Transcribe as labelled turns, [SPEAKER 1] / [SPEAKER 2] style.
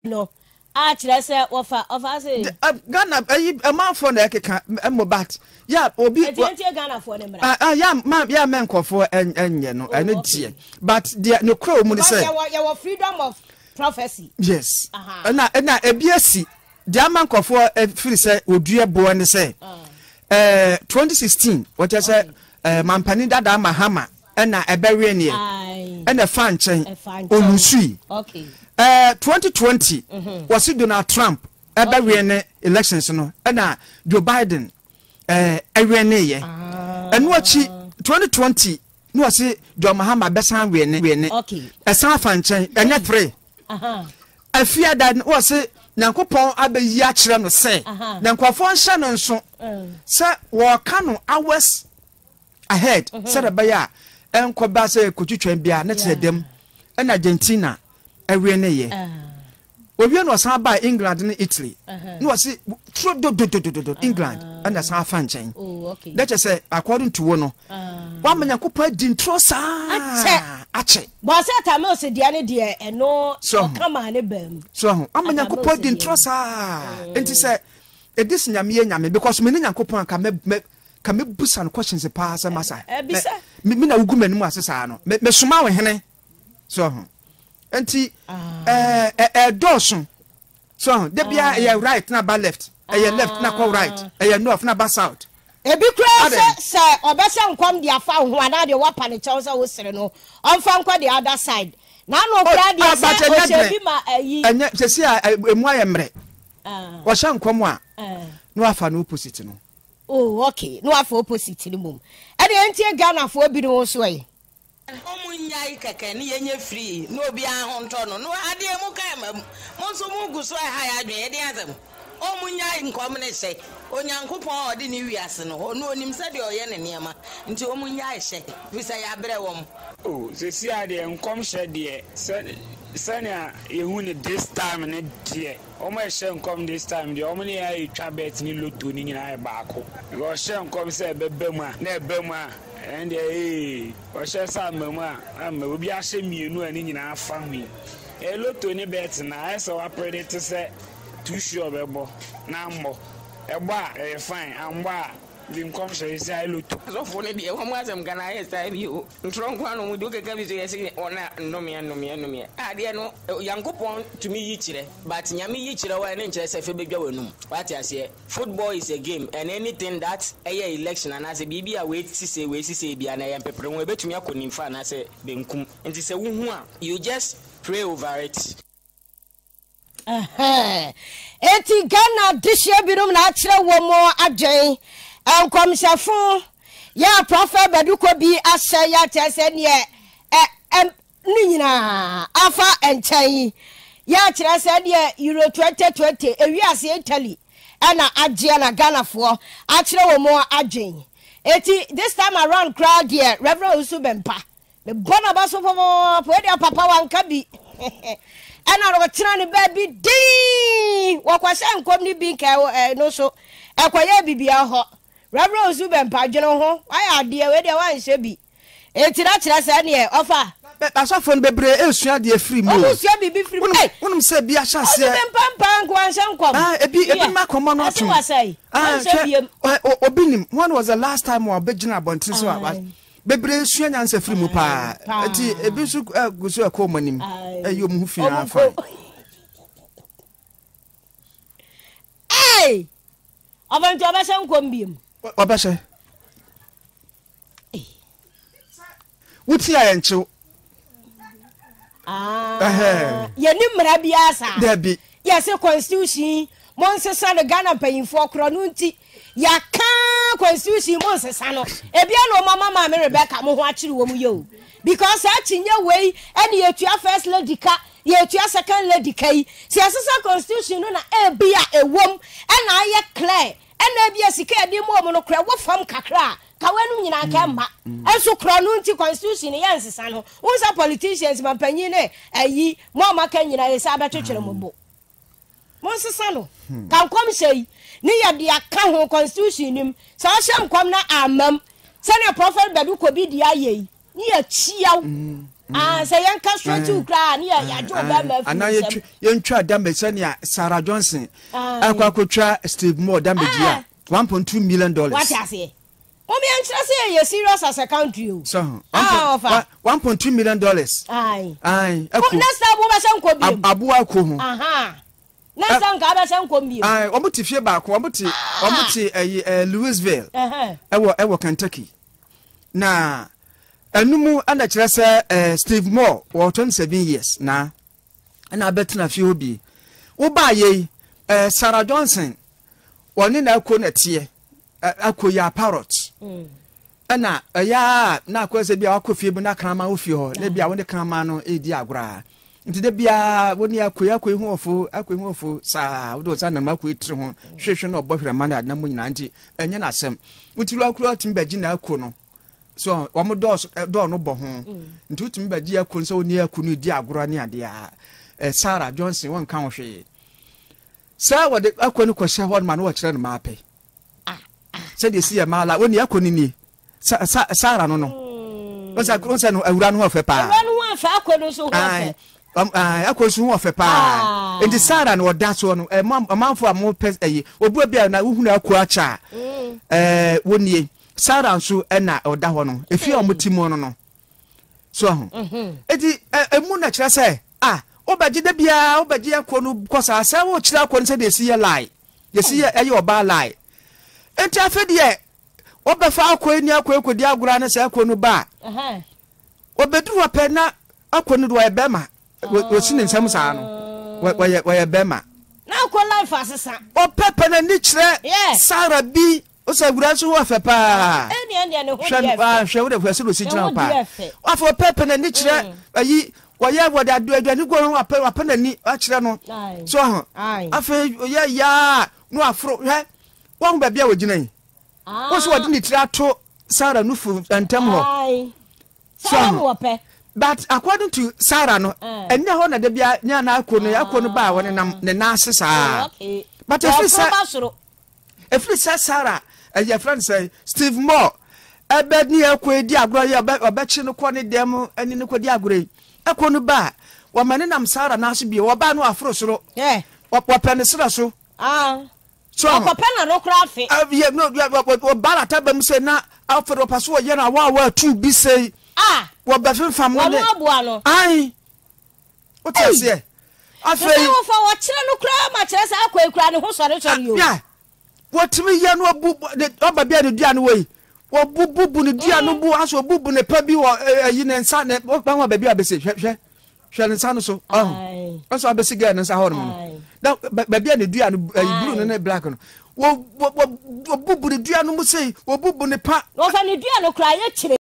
[SPEAKER 1] no actually say offer say
[SPEAKER 2] Ghana a man for na keka mobat yeah obi
[SPEAKER 1] Ghana for them
[SPEAKER 2] yeah men call for enye no eno tie but the no crow mu say
[SPEAKER 1] your freedom of prophecy
[SPEAKER 2] yes na ebiasi the man call for feel say odua bo ne say 2016 what you say mampani dada mahama na ebewe ne na fa nchen olusui
[SPEAKER 1] okay
[SPEAKER 2] 2020 was Donald Trump ebewe ne elections no na Joe Biden ewe ne ye eno achi 2020 no was John Mahama besan we ne
[SPEAKER 1] okay
[SPEAKER 2] esan fa nchen enye 3 afia dan was Nankopon abeyi a kire no se nankofo nhye no nso se wo ka no hours ahead se da baya enkoba se kotwitwan bia na kire dem na Argentina ewe ne ye obi no san ba England and Italy no was England and san fa nchen
[SPEAKER 1] okay
[SPEAKER 2] that is say according to no wa manyankopon di ntro sa ache
[SPEAKER 1] but say time se dia ne de eno okama ne bam
[SPEAKER 2] so amanyankopon di ntro sa enti say edis nyame because me nyankopon ka me busa no questions pa sa masa me na ugu manim asesa no me soma we hene so enti dosun so de bia right na ba left left na ko right north na ba south
[SPEAKER 1] ebi kura se obese nkom dia fa ho ana de wapa ne chew se wo sere no onfa nkwa the other side na no kura dia se o shebi ma ayi
[SPEAKER 2] enye se si emu ayemre wo sha nkom a no afa no opposite no
[SPEAKER 1] okay no afa opposite ni mum e de entie Ghana fo obi no so yi
[SPEAKER 3] omunyai keke ni yenye free no obi ahụ nto no ade mu ka ma mo so mu gu so ha ya adwen e de azam omunyai nkom ne se onyankopon odi ni wiase no no onim se de oye ne niema nti omunyai hye bisa ya brɛ wom
[SPEAKER 4] se si ade nkom hye de sania yehu ni this time ne de omo hye nkom this time de omo ne ya etwa bet ni loto ni nyina e baako go hye nkom se bebem a na ebem a and o hye sa mamu a obi a hye mienu ani nyina afa hu e loto ni bet na e so wa predict se too sure bebo na mbo egba fine amba the income share say loto
[SPEAKER 3] so for le bi e won azam Ghana yes ta bi o ntron kwa no mu do keka bi so yes ona nnome ade no yankopon to me yi kire but nyame yi kire wa ne nkire se fe bedwa wanum what you say football is a game and anything that election and as a bibi a we sise bia na yem pepere won ebetumi akoni mfa na se benkum nti se wo hu a you just pray over it.
[SPEAKER 1] Eti Ghana dishye birum na akire wo mo adwen enkomshafo ya Prophet Badu Kobi ashe ya tese ne ni nyina afa enchan ya kire se de Euro 2020 ewiase Italy ana agye na Ghana fo akire wo mo adwen eti this time around crowd here Reverend Usubempa me bona baso po e dia papa wanka bi ana ro tira ni baby di wakwase nkom ni bi nka no so ekwaye bibia ho Reverend Usubempa dwene ho aya ade we de wan hye bi etira kira se ne ofa
[SPEAKER 2] asafo no bebre esua de free mo
[SPEAKER 1] osua bibi free mo
[SPEAKER 2] wonum se bia chance
[SPEAKER 1] Usubempa nko anhye nkom
[SPEAKER 2] ebi makomo no to obinim when was the last time we begina bontin so about bebre esua nyanse free mo pa eti ebi su gusu akomanim ayom hu fi afa
[SPEAKER 1] Abantu abashe nkom biem
[SPEAKER 2] obashe wuti ayenchu
[SPEAKER 1] yeni mra bia sa
[SPEAKER 2] debi
[SPEAKER 1] yes constitution monsesa le Ghana payinfo kro no nti ya ka constitution monsesa no ebia no mama me Rebecca mo ho akire wo mu yo because achinye wey ene yetua first lady ka yetua second lady kai si asesa constitution no na ebia ewom ena aye clear ena bia sika edi mo no kra wo fam kakra ka wenu nyina ka ma enso kra no nti constitution ye nsesa no unsa politicians mampanyi ne ayi mo maka nyina yesa abetwetwere mo bo monsesa no kan kom sei ni ye de aka ho constitution nim sa hye nkom na amam sene Prophet Badu Kobi dia ye ni ya chiaw say young straight to cry near ya job
[SPEAKER 2] and now you try damage Sarah Johnson I could try Steve Moore damage $1.2 million.
[SPEAKER 1] What I say? I'm say you're serious as a country.
[SPEAKER 2] So $1.2 million. Aye.
[SPEAKER 1] Next time
[SPEAKER 2] Abu Aku.
[SPEAKER 1] Next time Gabasan Combi.
[SPEAKER 2] Aye, Omuti Fieba, Omuti Louisville. Ewa Kentucky. Na enumu anda kyerɛ Steve Moore or 27 years na na betina fi obi. Wo ba ye Sarah Johnson woni na akɔ na tie akɔ ya parrot. Ana ya na akɔ se bia akɔ fie bu na krama wo fie ho na bia woni krama no edi agora. Nti de bia woni akɔ hu ofo sa wo do sa na makɔ etri ho hwehwe na obɔhwere ma na mu nyina nti enye na asɛm. Mutilu akura timbaji na akɔ no. So wamo do no bo ho nti utimi ba dia kun so ni akunu di agoro ni ade a Sarah Johnson won kan hwe sa wode akonu kwhye ho ma no wo kire no mape se de si ya mala woni akonu ni Sarah no o sa kron se no awura no ho fe pa
[SPEAKER 1] awura no ho fa akonu so ho fe
[SPEAKER 2] akonu so ho fe pa enti Sarah no oda so no manfo am pe obu bia na uhunu aku acha woni Sarah nso na oda ho no efi omutimo no so ho eti emu na kire se obaji da bia obaji akonu kosa se wo kire akonu se de si ye lie ye si ye oba lie enti afede obefa akoni akodi agura na se akonu ba obedu ope na akonu do ebema wo sine nsam sa no wo ye bema
[SPEAKER 1] na akonu life asesa
[SPEAKER 2] opepe na ni kire Sarah bi o se gura so wo fe pa
[SPEAKER 1] eni ne ho ye
[SPEAKER 2] hwe wo de hwe so si jina pa afo pepe na ni kire ayi wo ye wo da aduani go ho apa na ni a kire no so ho afa ye ya no afro hwe wo ba bia wo gina yi wo so wo de ni tire ato Sarah no fu antem ho so but according to Sarah no enya ho na de bia nya na akono ba wo ne na asesa but if we say Sarah your friend say Steve Moore ebed ni akwedi agro ye obechi no kwo ne dem ani ne kwedi agro akonu ba wo mane nam Sarah na so bi wo ba no afro soro wo pene soro so so
[SPEAKER 1] wo pene no kra afi
[SPEAKER 2] ye no wo ba ta bam se na afro paso wo ye na wa tu bi sei wo ba fam wo ne ai o tese afi
[SPEAKER 1] wo fa wo kire no kra ma kire sa akwa ne ho sore yo
[SPEAKER 2] what me ya no oba bia ne dua no we wo bubu ne dua no bu aso bubu ne pa bi wo yi ne nsa ne ba ho ba bia bese hwe ne nsa no so aso abesi ga ne nsa ho no na ba bia ne dua no blue ne black no wo bubu ne dua no mu sei wo bubu ne pa
[SPEAKER 1] wo fa ne dua no kra ye kire